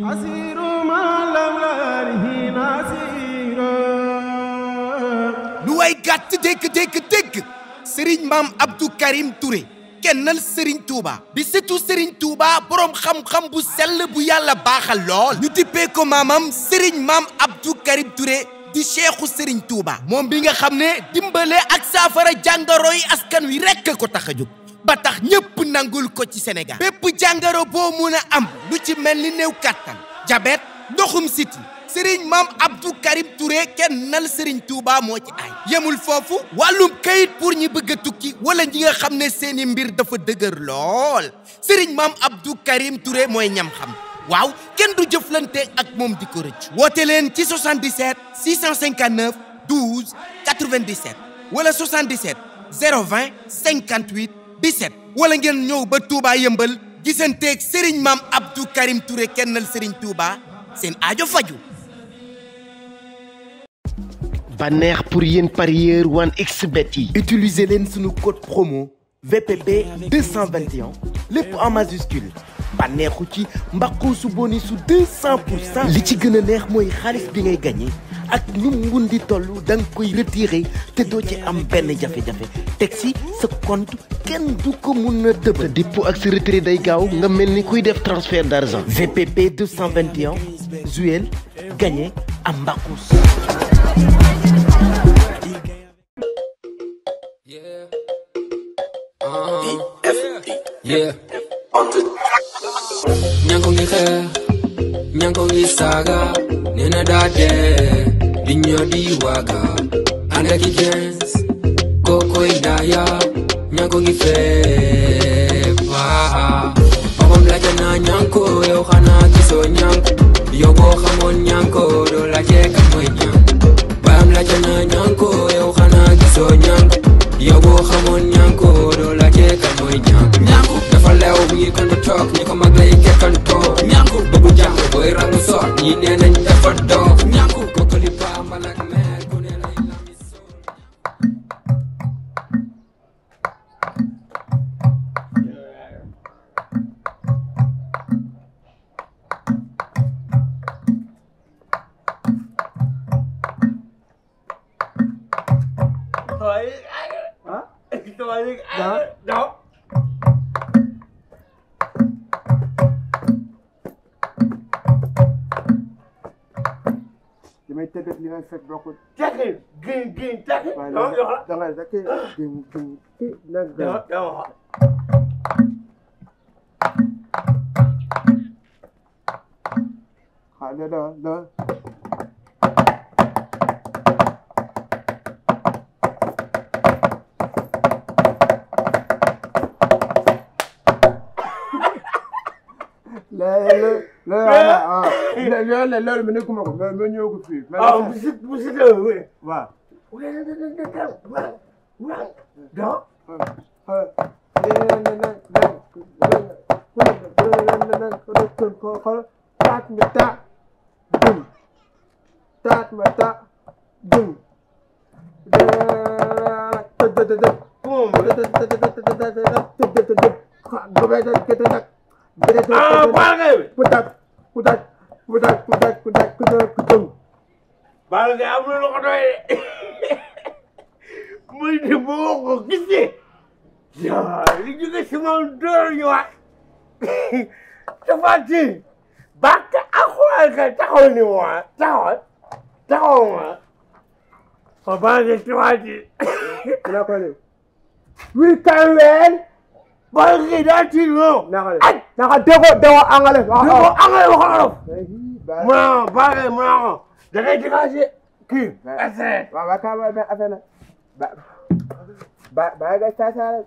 lu way gàtt dégg Serigne Mame Abdou Karim Touré kennal Serigne Touba bi surtout Serigne Touba borom xam-xam bu sell bu yàlla baaxal lool ñu tippee ko maamam Serigne Mame Abdou Karim Touré di cheikhu Serigne Touba moom bi nga xam ne dimbale ak saafara jàngoro yi askan wi rekk ko tax a jóg ba tax ñëpp nangul ko ci Sénégal bépp jàngoro boo mun a am lu ci mel ni néew kàttan jabet ndoxum siti Serigne Mame Abdou Karim Touré kennal Serigne Touba moo ci ay yemul foofu wàllum kayit pour ñi bëgg a tukki wala ñi nga xam ne seeni mbir dafa dëgër lool Serigne Mame Abdou Karim Touré mooy ñam xam waaw kenn du jëflante ak moom di ko rëcc woote leen ci 77 659 12 97 wala 77 020 58 17 wala ngeen ñëw ba Touba yëmbal gisanteeg Serigne Mame Abdou Karim Touré kennal Serigne Touba seen aajo faju Banner pour yéen parieur 1xBet yi utiliser leen sunu code promo VPP 221 lépp en majuscule bànneexu ci mbaqu su bonus su 200% li ci gën a neex mooy xaalis bi ngay gagné ak nu mun di toll da nga koy retiré te doo ci am benn jafe-jafe teg si sa compte kenn du ko mun a dëbb dépôt ak sa retrait day gaaw nga mel ni kuy def transfert d'argent VPP 221 Zuel gagné am mbaqus. Yeah. Nyanko ngi xeex nyanko ngi saaga nee na daa dee di ñoo di waaga ànd ak i gens kokoy daaya nyanko ngi feeb papam laajte naa nyanko yow xanaa gisoo nyanko yow boo xamoon nyanko doo laajte kan mooy nyanko bayam laajte naa nyanko yow xanaa gisoo nyanko yow boo xamoon nyanko doo laajte kan mooy nyanko nyanko dafa leew bu ngi kon toog ñi ko mag lay kekkantoo ñanku bëggu jàng booy rangu soot ñi nee nañ dafa doof ñanku kokkali paa mbalak meer ku ne lay lami soot damay tëdd li ngay fekk doo ko. tekki gin tekki. waaw da ngay rek gin nag. xaaral da. loolu ma nekkuma ko ma ñëw ko fii. musique waaw. taat ma ta dum taat ma ta dum baal nga am na lu ko doy de muy di boo ko gisee li jóge si moom door ñu wax dafa ci bàkk alxuraan kay taxaw ni ma taxaw ma ko baal nga tiwaati na ko ne wi kan baal nga daa ci loo naka dego angale waxo baal nga da ngay dégagé kii. waaw waaw kaay ma affaire la ba nga caasaare.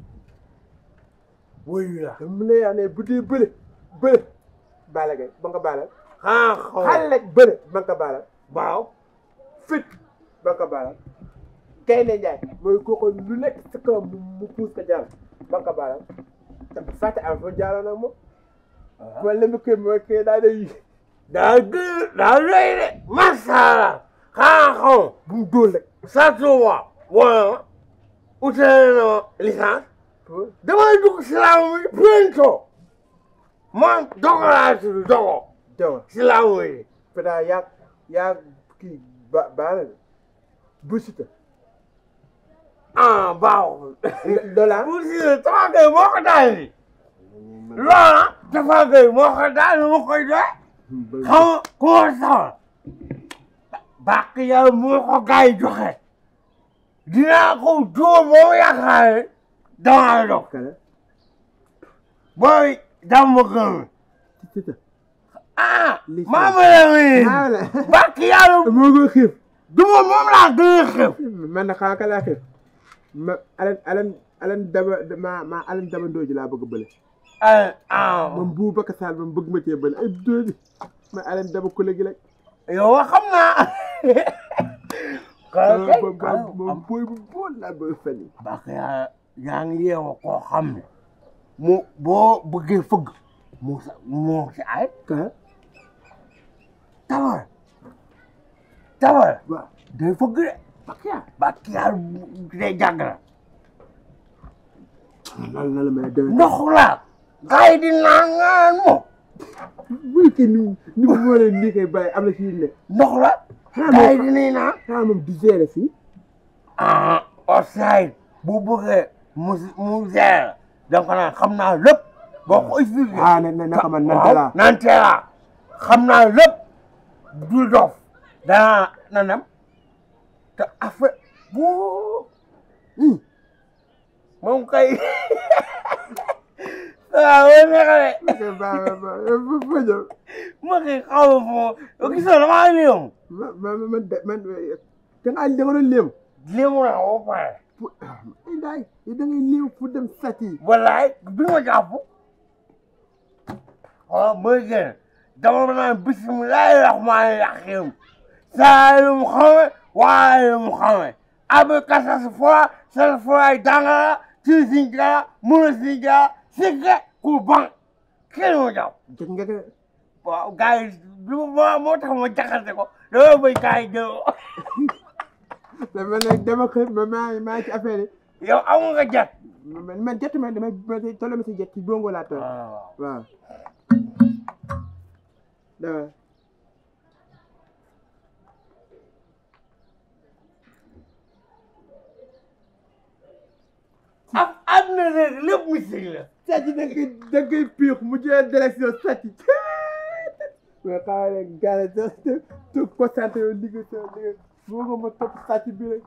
wuyu la. mu ne yaa ne bu dee bële baale kay ba nga baale. xale bële ba nga baale. waaw. fit ba nga baale. kay ne Njaay mooy kooku lu nekk sa kawam mu puus ka jàll ba nga baale. te bu fàtte am fa jàlloon ak moom. wala mu kii mooy kii daa day. daa doy de masala xaaxaw bu mu dóol rek satuwa wala utale na licence damay dugg si laamu mi bientôt man dogo laa tudd dogo Jawa si laa wooyee. Fada yaa kii baala bu Siteu. ah baaxul. Lola. bu Siteu Tapha Gueye moo ko daal. loola Tapha Gueye moo ko daal moo koy doy. xam nga ku ma soxla. bàq yàlla moo ko gars yi joxe. dinaa ko dóor boo yaakaar ne damaa dox. booy dama gën. Siteu. ah maama la wii. bàq yàlla moo ko xiif. du ma moom laa gën a xiif. man na xanaa ka laa xiif. ma Alan Daba Ndooji laa bëgg a bële. moom bu Bakka Sall moom bëgg ma cee bële ay Ndooji. ma Alan Daba Kule gi rek. yow xam naa. moom booy bu bon laa bëgg a fenn. bàq yaa ngi yeewa koo xam ne. mu boo bëggee fëgg. mu si ay. tawar. waaw day fëgg de. bàq yaa day jàgg la. lan la mën a demee. ndox la. gars yi di naan moom. buy kii ni mu mënee nii koy bàyyi am na fii ne. ndox la. gars yi dinañ naan. xanaa moom du gérer fii. outside bu bëggee mu gérer. donc nag xam naa lépp. boo ko expliqué. naka man nantala. nantala. xam naa lépp. du dof. danaa nanam. te affaire bu. moom kay. waaw wala neexalee. ma kay xaw ma foo. gisoo damaa léem. man da ngaa doon léem. léemu naa ba pare. da ngay léem pour dem sàcc yi. wallaay bi ma jàpp. waaw mooy gën dama naan bisimilahi rahmaani rahim. saa yu mu xame waaye yu mu xame. abe kasa sa fura dangara ci sinjara muna sinjara sigge ku ban kenn mu jàpp. jot nga ko. waaw gars yi moo tax ma jaxase ko dama bëgg gars yi jël ko. dama xër maa ci affaire yi. yow amu nga jot. man jot ma dama toll ma si jot ci bongo laa toll. waaw. dama. àdduna rek lépp musique la. sàcc da ngay piix mu jël direction sàcc. mais xaaral rek gars yi te concentré wu liggéey sa liggéey boo ko ma topp sàcc bi rek.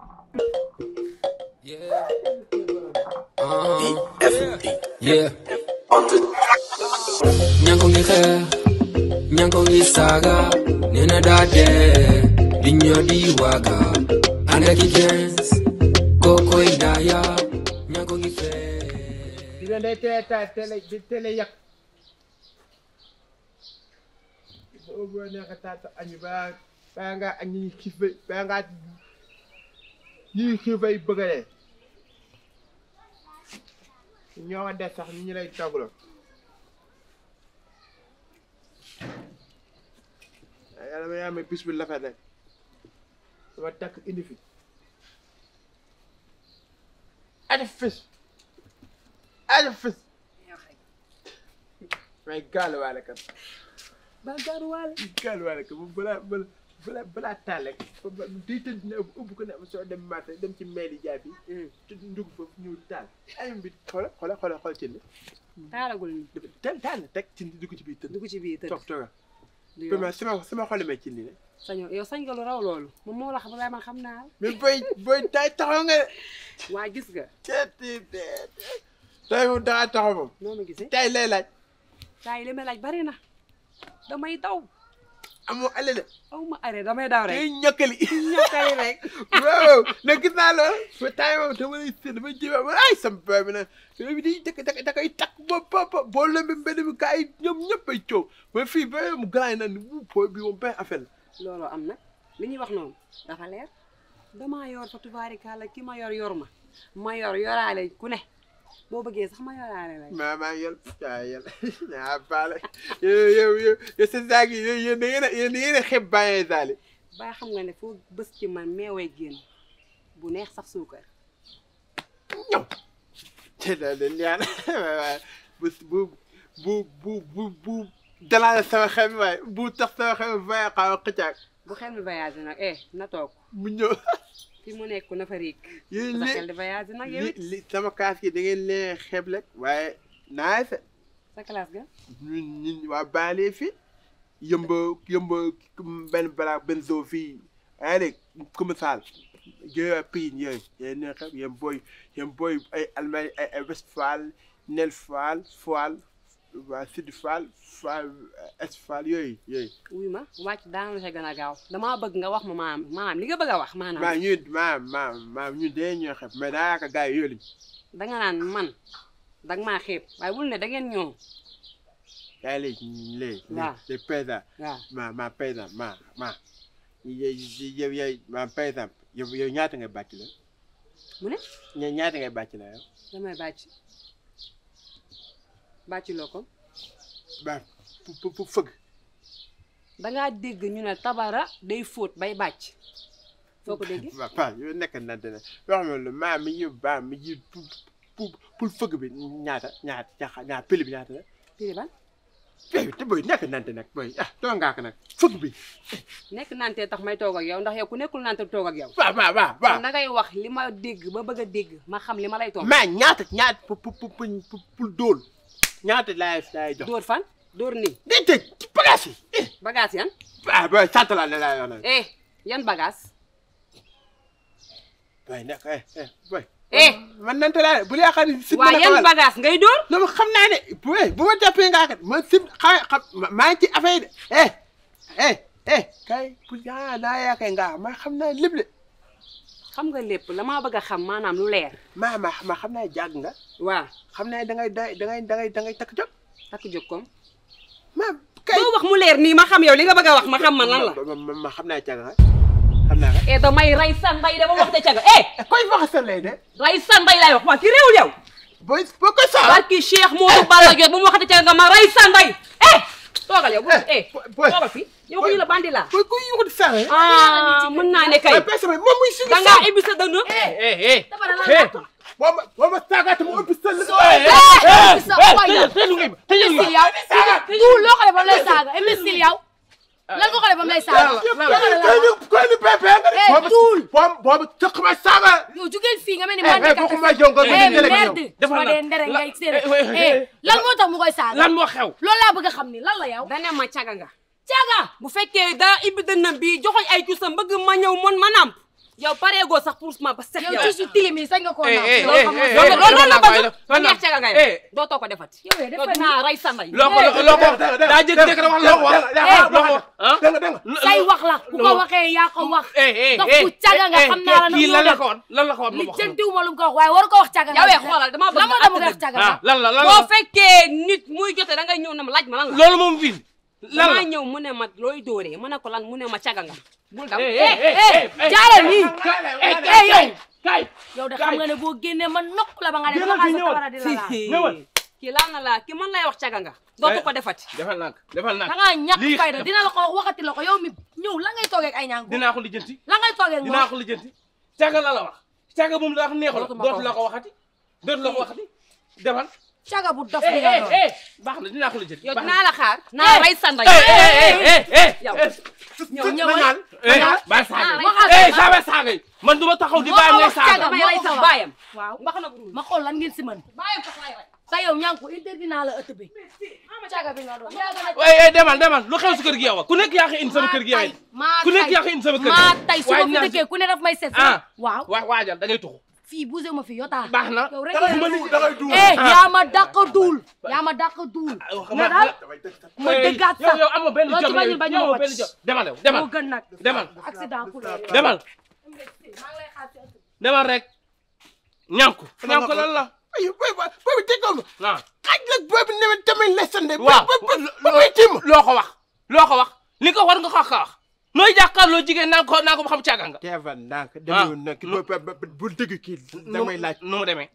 Nyanko ngi xeex Nyanko ngi saaga nee na daa dee di ñoo di waaga ànd ak i gens kokoy daaya Nyanko ngi fee dina day teel a yàq boo neexee taata añu baa ngaa añ ñi xiif baa ngaa ñi xiif ay bëgg a dee ñoo des sax ñu lay toggaloo yàlla ma yaa may bis bi lafet rek dama takk indi fi aja fis may gaaluwaale kat ba gaaluwaale kat moom balaa taal rek day tëdd ne ubbi ko ne soo dem marché dem ci mairie jaay bi te ndugg foofu ñëw taal ayam bi xool cin bi taalagul ni taal na teg cin dugg ci biir tëdd dugg ci biir tëdd tooga sama xol mee cin li ne sañoo yow sañ nga lu raw loolu moom moo la xam man xam naa mais booy tay taxaw nga de waa gis nga tay moom daa taxaw moom noo ma gisee tay lay laaj tay li may laaj bari na damay daw amoo ale de aw ma arrêt damay daw rek day ñokkali rek waaw nag gis naa loolu fa tay moom dama lay sédd dama jëme ma ay sama boy bi nag bi di da koy takk boo lëmbi mbedd mi gars yi ñoom ñëpp ay coow mais fii ba mu gars yi naan ni booy bi moom benn affaire la looloo am nag li ñuy wax noonu dafa leer damaa yor fa tubaarikàlla ki ma yor ma yoraale ku ne boo bëggee sax ma yoraale la maa yel baale yow sa saag yi yéen da ngeen a xeeb bàyyee daali ba xam nga ne foo bës ci man meewee génn bu neex sax suukar ñëw te daal di ñaan bu dalaa sama xel mi waaye bu tax sama xel mi waaye xaw a xëccaag bu xel mi voyage nag na toog mu ñëw fi mu nekk na fa riik yéen sa xel di voyage nag yow it li sama kaas gi da ngeen leen xeeb rek waaye naay fe sa classe ga ñun waa baale fii yëmba benn balaa benn zoo fii yaa ngi dégg commissaire yooyu prix yooyu yéen ñoo xam yéen booy ay Allemagne ay Westphal Nel Fall waa Sud Fall Est Fall yooyu. wuy ma wàcc daanaka sa gën a gaaw damaa bëgg nga wax ma maanaam li nga bëgg a wax maanaam. ñun de ñoo xam mais daa yaakaar gars yi yooyu danga naan man danga maa xeeb waaye bul ne da ngeen ñëw. yaa léegi les paysans. waaw ma paysan yow paysan yow ñaata ngay bàcc la. mu ne. ñaata ngay bàcc la yow. damay bàcc loo ko. ba pour fëgg. dangaa dégg ñu ne tabara day fóot bay bàcc. foo ko déggee. waaw yow nekk na dana wax nga lu maa mi yi ba mi yi pour fëgg bi ñaata pili bi ñaata la. pili ban. te booy nekk nante nag booy doo ngaa ko nag fëgg bi. nekk nante tax may toog ak yow ndax yow ku nekkul nante toog ak yow. waaw da ngay wax li ma dégg ba bëgg a dégg ma xam li ma lay toog. mais ñaata pour dóol ñaata laay jox. dóor fan dóor nii. day tëj bagage yi. bagage yan. booy sant laa ne laa yoon. yan bagage. booy nekk booy. man nante laa bu dee xam ne. waaw yan bagage ngay dóor. non xam naa ne bu ma jàppee ngaa kat man si xam maa ngi ci affaire de kay pour naa yaakaar ngaa ma xam naa lépp de. xam nga lépp la maa bëgg a xam maanaam lu leer. ma xam naa jàgg nga. waaw xam naa dangay takk jóg. takk jóg comme. kay doo wax mu leer nii ma xam yow li nga bëgg a wax ma xam man lan la. ma xam naa càgg xam naa ko. damay rey sa ndey dama wax te càgg koy wax sa lay de. rey sa ndey laay wax waa ki réewul yow. boo ko saa. barki Cheikh Modou Balla jot bu mu waxate càgg nga ma rey sa ndey. toogal yow toogal fi yow ko ñu la bandi laa. ko yu di saa mën naa ne kay. moom muy suñu dangaa ibbi sa dënn. boo ma saagaate mu ëpp sa imbécile yow duul loo xam ne ba mu lay saaga imbécile yow lan nga xam ne ba mu lay saaga duul boobu tëq ma saaga yow jugeel fii nga mel ni man merde ma dee ndere ngay séeréer lan moo tax mu koy saaga lan moo xew loolu laa bëgg a xam ni lan la yow dane ma caga nga caga bu fekkee daa ibbi dënnam bi joxoñ ay cuusam bëgg ma ñëw mon ma namp yow pareegoo sax pour ma ba set yow ci su tilim yi sañ nga koo loolu la bëgg neex caga nga yow doo too ko defati yow dinaa rey sa ndey loo ko daa jékki-jékki rek wax loo ko wax say wax la bu ko waxee yaa ko wax ndax bu caga nga xam naa la kii lan la ko wax li jëntiwuma lu mu ko wax waaye waru ko wax caga yow xoolal dama bëgg la moo tax mu wax caga lan la boo fekkee nit muy jote da ngay ñëw na ma laaj ma lan la loolu moom fii lan la ñëw mu ne ma looy dóoree mu ne ko lan mu ne ma caga nga bul daw jaarale nii yow yow de xam nga ne boo génnee man nokk la ba nga def ba nga sa tawara di la laal kii laal na la ki man lay wax caga nga dootu ko defati defal nak da ngaa ñàkk fayda dina la ko waxati la ko yow mi ñëw la ngay toogee ak ay ñaangu dinaa ko lijjanti la ngay toogee dinaa ko lijjanti caga la wax caga moom la wax neexul dootu la ko waxati defal caga bu dof bi nga doon baax na dinaa ko lijjanti yow dinaa la xaar naa rey sa ndey yow ñëwal ba saaga yi man duma taxaw di bàyyi ngay saaga may rey sa baayam waaw mbax na bu ma xool lan ngeen si mën baayam sax lay rey sa yow ñaan ko interdit naa la ëtt bi caga bi nga doon demal lu xew si kër gi yow ku nekk yaa ngi indi sama kër gi yow ku nekk yaa ngi indi sama kër gi maa tay su ma fi dëkkee ku ne daf may seet waaw waajal da ngay tuxu fii bougé ma fi yotaa baax na yow rek yaa ma dàq duul nga daal ma dëggaat sax yow amoo benn jom bañul bañu ma wàcc demal moo gën nag demal accident ku la demal rek ñànku lan la boobu déggoo ma xaj la boobu ne tamit la sande waaw loo ko wax li ko war nga ko wax nooy jàkkaarloo jigéen naa ko ba xam caaga nga teevan ndànk demewul nag bu dëgg kii damay laaj nu mu demee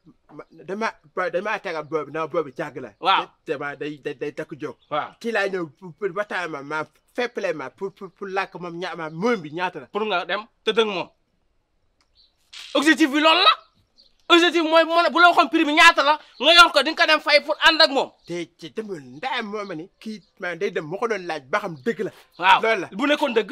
dama tegal boobu na boobu càgg la waaw dama day takk jóg waaw kii laa ñëw pour waxtaan ma feppale ma pour làkk moom moom bi ñaata la pour nga dem te dëgg moom objectif bi loolu la objectif mooy bu la waxoon prix bi ñaata la nga yor ko di nga ko dem fay pour ànd ak moom. te ci demul ndayam moo ma ni kii man day dem ma ko doon laaj ba xam dëgg la. waaw loolu la bu nekkoon dëgg.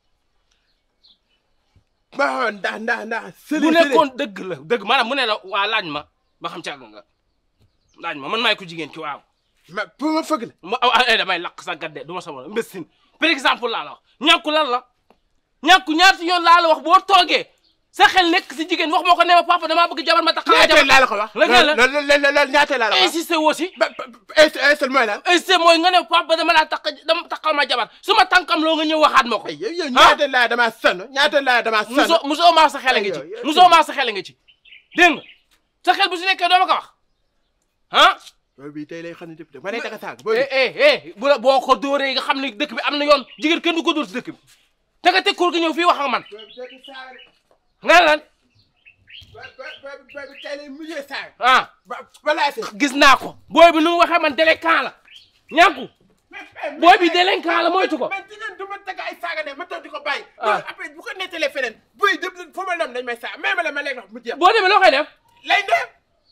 ba ndax. bu nekkoon dëgg la dëgg maanaam mu ne la waa laaj ma ba xam càgg nga laaj ma man maay ko jigéen ci waaw. ma pour ma fëgg la. damay lakk sa gadde du ma sama mbésin par exemple laa la wax ñàkku lan la ñàkku ñaata yoon laa la wax boo toogee sa xel nekk si jigéen wax moo ko ne ma papa damaa bëgg jabar ma taxaw jabar laa la ko wax. loolu ñaata laa la wax. insisté woo si. insisté mooy lan. insisté mooy nga ne papa dama laa taxaw ma jabar su ma tànkam loo nga ñëw waxaat ma ko. yow ñaata laa damaa sonn ñaata laa damaa sonn. musoo maa sa xel nga ci musoo maa sa xel nga ci dégg nga sa xel bu si nekkee doo ma ko wax ah. booy bi tey lay xam ne député ma lay tax a saag. boo ko dóoree nga xam ne dëkk bi am na yoon jigéen kenn du ko dóor si dëkk bi te nga teg kuur gi ñëw fii wax ak man. nga lan. booy bi tey lay mujjee saag. gis naa ko. booy bi nu mu waxee man délinquant la ñànku. booy bi délinquant la moytu ko. man jigéen du ma teg ay saaga ne ma toog di ko bàyyi. loolu après bu ko nettalee feneen. booy dem foo ma lam dañ may saag mais ma la ma léegi wax mu jeex. boo demee loo koy def. lay def.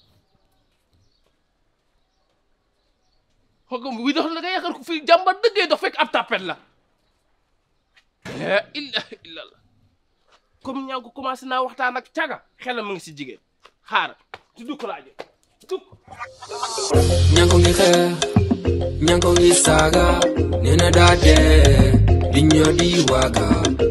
xool wi dox la nga yaakaar ko fii jàmbar dëggee dox fekk ab tapet la. la ilaha illallah comme ñaa ko commencé naa waxtaan ak caga xelam mu ngi si jigéen xaar ci dukk laa jëm dukk. ñanko ngi xeex ñanko ngi saaga nee na daa dee di ñoo di waaga